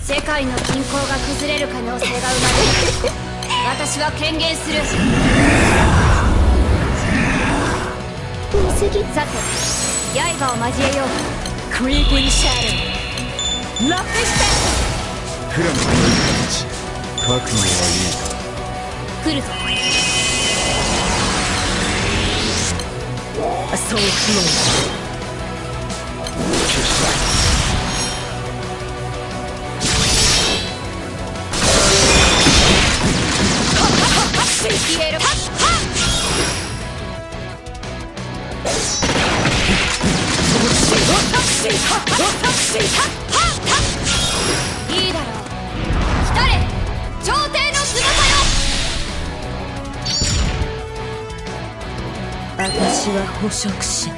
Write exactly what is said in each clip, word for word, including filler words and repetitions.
世界の均衡が崩れる可能性が生まれる。私は権限する。 見すぎ。 さて刃を交えよう。 クリーピングシャドウラフィステクラムの形覚悟はいいか。 来るぞ。 ソウルフロー消える。いいだろう。来たれ朝廷の翼よ。 私は捕食者。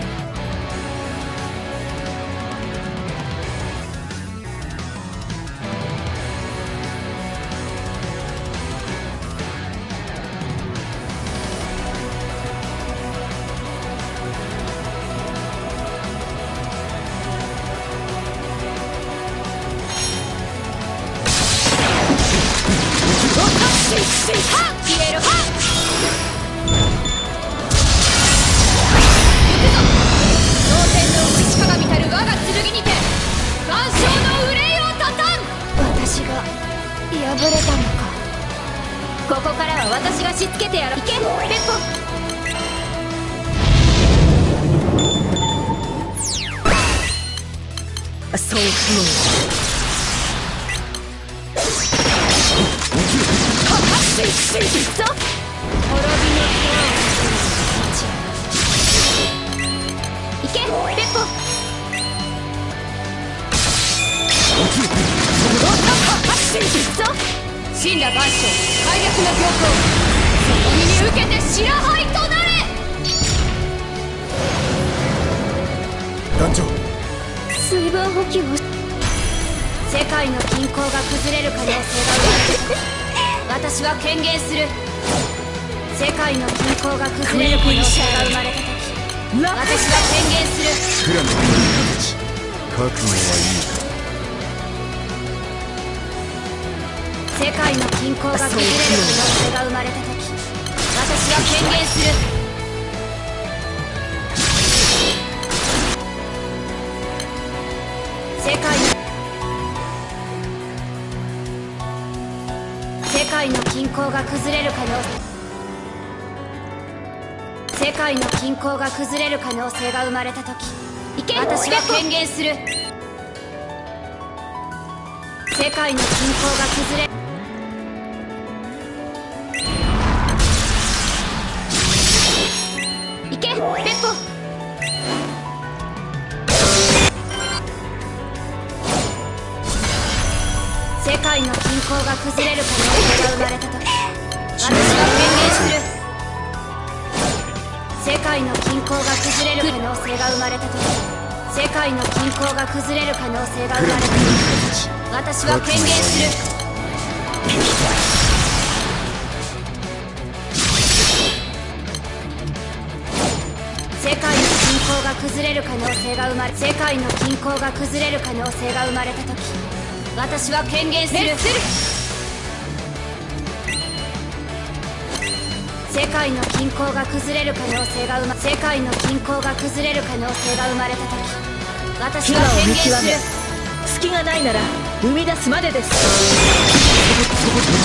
消える。蒼天の打ち鏡たる我が剣にて万象の憂いを断たん。私が敗れたのか。ここからは私がしつけてやろう。行けペッポ。 ソウルフロー行くぞ。滅びの行けペッポ。行くぞ。神羅万象開略の病棟、その身に受けて白灰となれ。 団長、 水分補給を。 世界の均衡が崩れる可能性が生まれる。私は権限する。世界の均衡が崩れる可能性が生まれた時、私は権限する。 クラムの形覚悟はいいか。 世界の均衡が崩れる可能性が生まれた時、私は権限する。世界の世界の均衡が崩れる可能性世界の均衡が崩れる可能性が生まれた時、私は権限する。世界の均衡が崩れる。行けペッポ。世界の均衡が崩れる可能性が生まれた時、私は権限する。世界の均衡が崩れる可能性が生まれた時、世界の均衡が崩れる可能性が生まれた時、私は権限する。世界の均衡が崩れる可能性が生まれ世界の均衡が崩れる可能性が生まれた時、私は権限する。世界の均衡が崩れる可能性が生ま世界の均衡が崩れる可能性が生まれた時、私は権限する。 隙がないなら生み出すまでです。